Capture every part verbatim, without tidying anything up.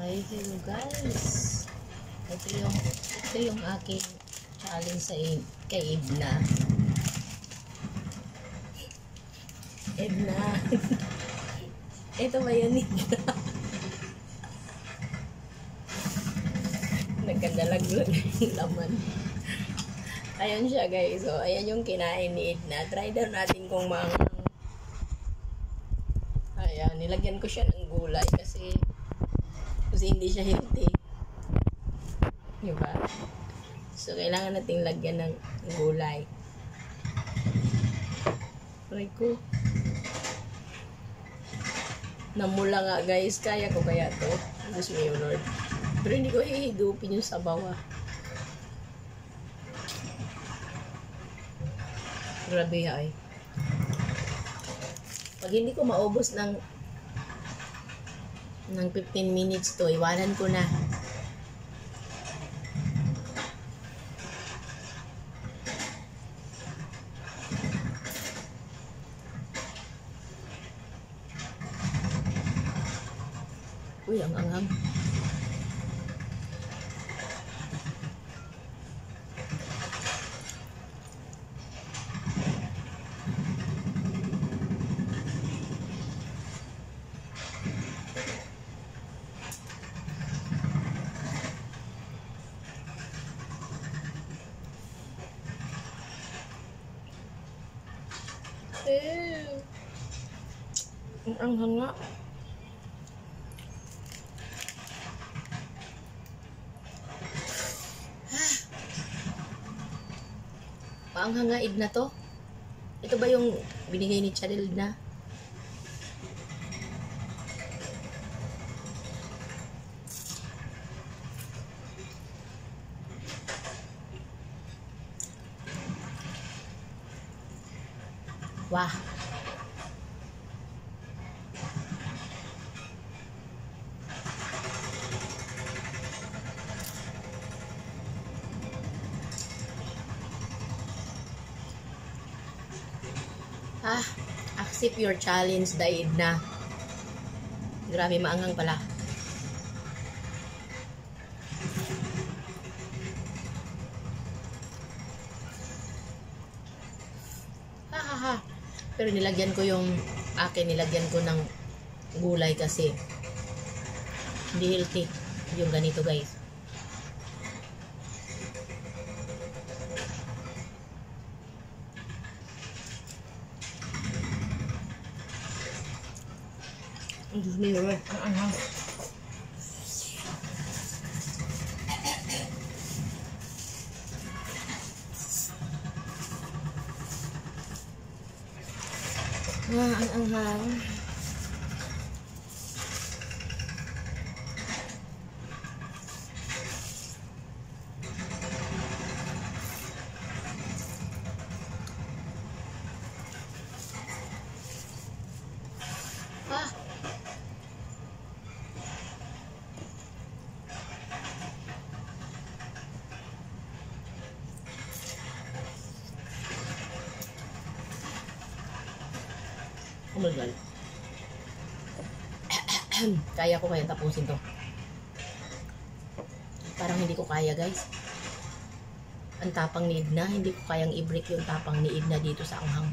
Hi, hello guys. Ito yung ito yung aking challenge sa kay Edna. Edna. Ito ba yun, Edna? Nagkadalag-lag yung laman. Ayan siya guys. So, ayan yung kinain ni Edna. Try daw natin kung mang ayan, nilagyan ko siya ng gulay kasi kasi hindi siya healthy. Diba? So, kailangan nating lagyan ng gulay. Try ko. Namula nga guys. Kaya ko kaya to. Diyos mo yung Lord. Pero hindi ko hihigupin yung sabaw ah. Grabe ay. Pag hindi ko maubos ng ng fifteen minutes to, iwanan ko na. Uy, ang anghang. Ew. Ang anghang nga. Paanghang nga Edna to. Ito ba yung binigay ni Charil na? Wah. Ah, accept your challenge, Daid na. Grabe, maanghang pala. Ha ha ha. Pero nilagyan ko yung akin, nilagyan ko ng gulay kasi hindi healthy yung ganito guys. Ang Diyos mo yun, ang anghang. Ah, ang anghang. Ah. Oh my God. Kaya ko kaya tapusin to. Parang hindi ko kaya guys. Ang tapang ni Edna. Hindi ko kayang i-break yung tapang ni Edna dito sa anghang.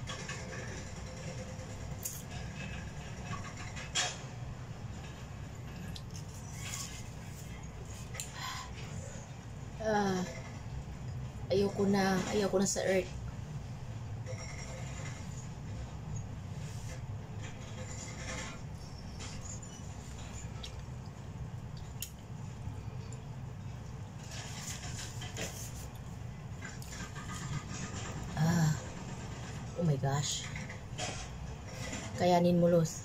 Ah, ayoko na. Ayoko na sa earth. Oh my gosh. Kayanin mo, Los.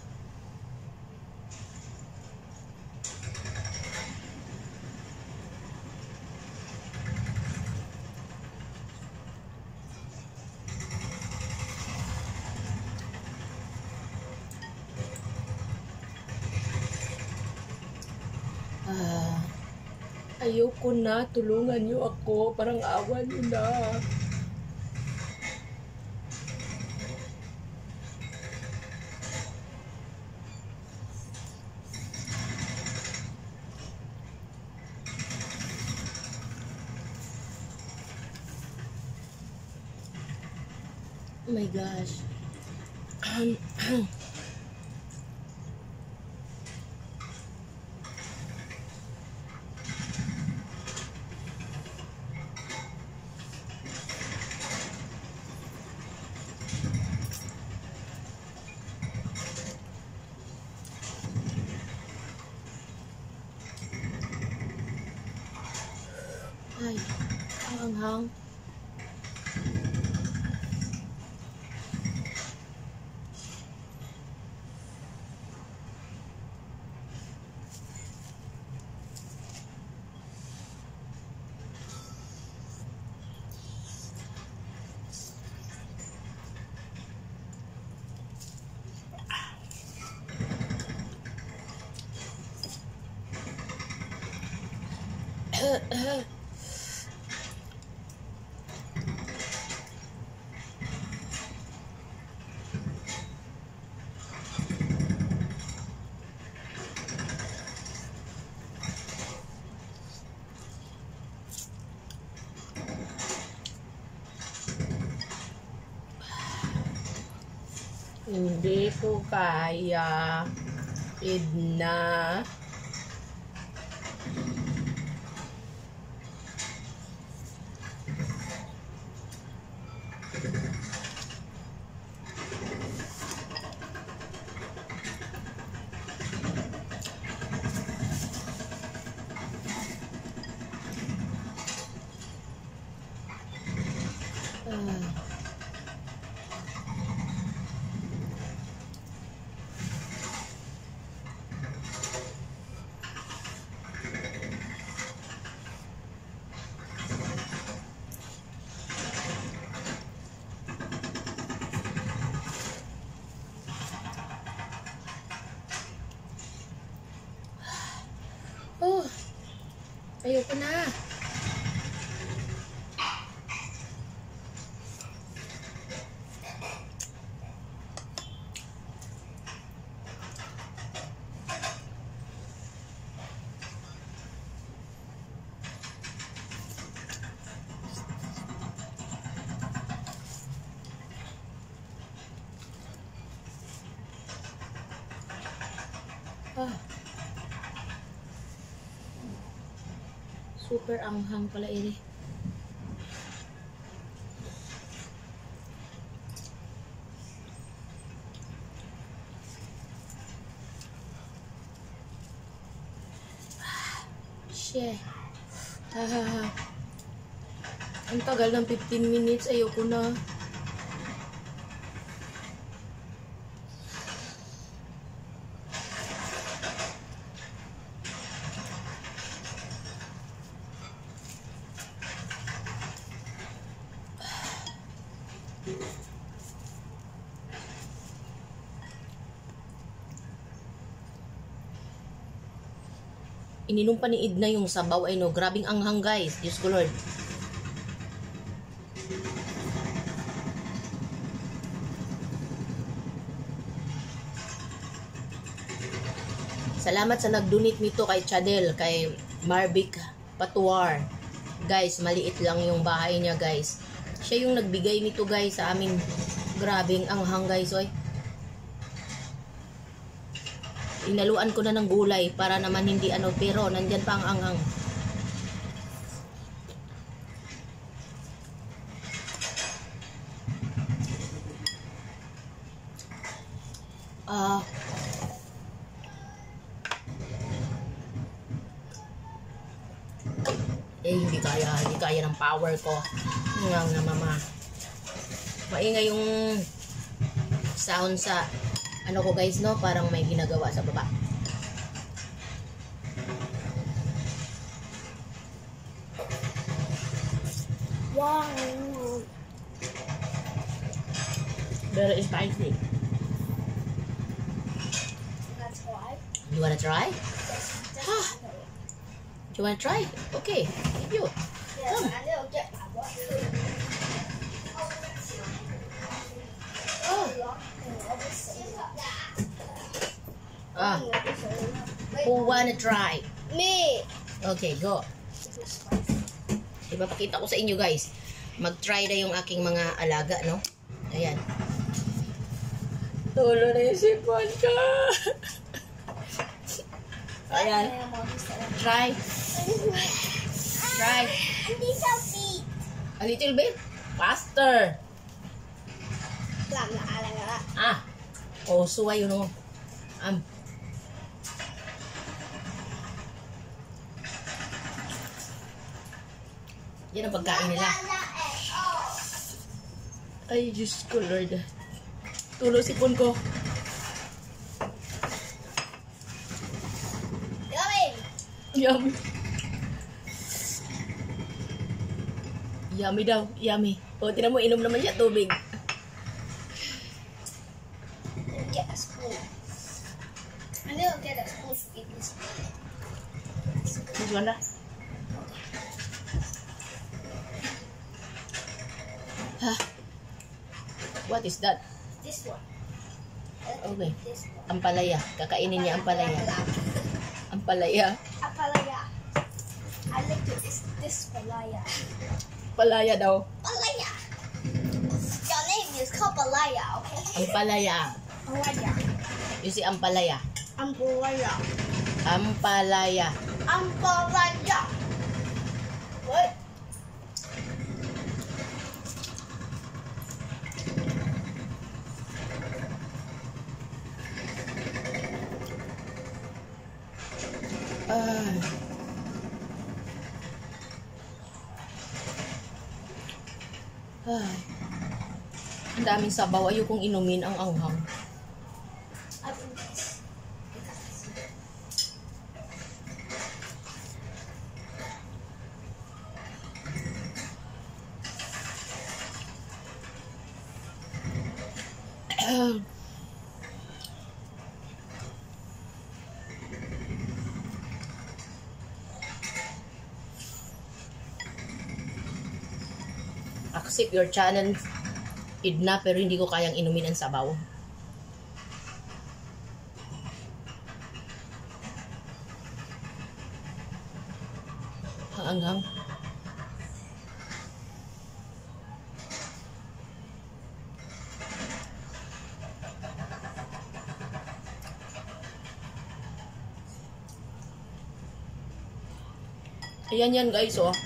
Ah, ayoko na. Tulungan niyo ako. Parang awa niyo na. my gosh. Ay, ang anghang. Hindi ko kaya, Edna. Ah. Oh, ayoko na. Ah. Super anghang pala ini. Shit. Ah. Ang tagal ng fifteen minutes. Ayoko na. Ininom pa ni Edna yung sabaw ay no. Grabing anghang guys. Diyos ko Lord. Salamat sa nag-donate nito kay Chadel, kay Marvic Patuar. Guys, maliit lang yung bahay niya guys. Siya yung nagbigay nito guys sa amin. Grabing anghang guys. Oy. Inaluan ko na ng gulay para naman hindi ano, pero nandyan pa ang anghang. Ah. Eh, hindi kaya, hindi kaya ng power ko. Nga nga mama. Maingay yung sound sa ano ko guys no, parang may ginagawa sa baba. Wow. Very spicy. You wanna try? Ah. Do you wanna try? Okay, thank you. Come. Oh. Ah. Who wanna try? Me. Okay, go. Ipapakita ko sa inyo guys. Mag-try na yung aking mga alaga, no? Ayan. Tulo na yung sipon ko. Ayan. Try. Try. A little bit. Faster. Ah. Oh, suway yun o. Um. Yan ang pagkain nila. Ay, Diyos ko, Lord. Tulo sipon ko. Yummy! Yummy. Yummy daw. Yummy. O, tinan mo, inom naman siya tubig. Get a spoon. I need to get a spoon to eat this. This one na. Ha? What is that? This one. Okay. This one. Ampalaya. Kakainin niya ampalaya. Ampalaya. Apalaya. I like to eat this palaya. Palaya daw. Palaya. Your name is called Palaya, okay? Ampalaya. Palaya. You see ampalaya. Ampalaya. Ampalaya. Ampalaya. What? Ay. Ay. Ang daming sabaw. Ayokong inumin ang anghang. Accept your challenge, Edna, pero hindi ko kayang inumin ang sabaw. Ang anghang. Ayan yan guys, oh.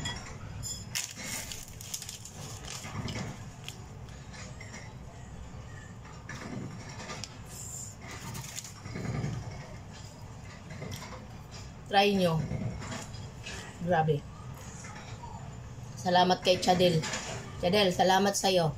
Try nyo. Grabe. Salamat kay Chadel. Chadel, salamat sa'yo.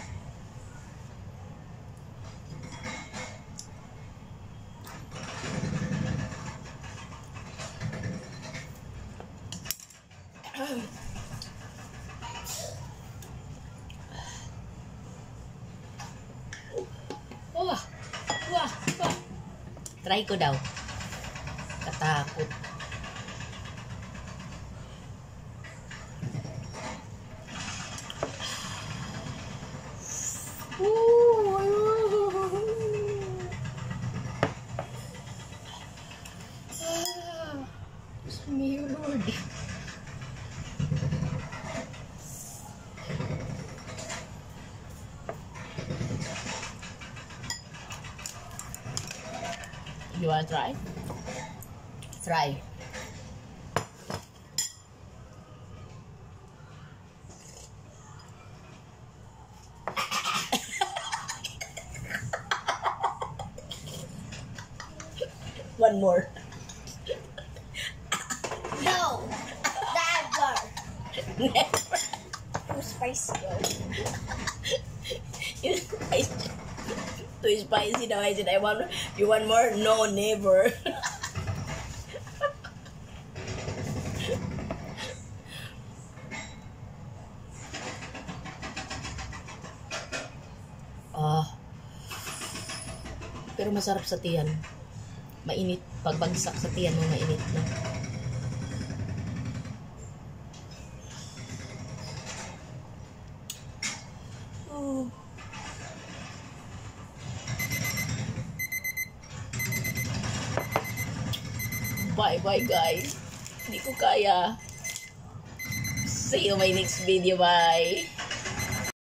Wah, wah, wah. Try ko daw. Katakot. Me, Lord. You wanna try? Try. One more. No, never. Never. Too spicy. Too spicy. Too spicy daw. I said, I want, you want more? No, never. Ah. Pero masarap sa tiyan. Mainit. Pagbagsak sa tiyan mo, mainit na. Oh. Bye bye guys. Hindi ko kaya. See you my next video. Bye.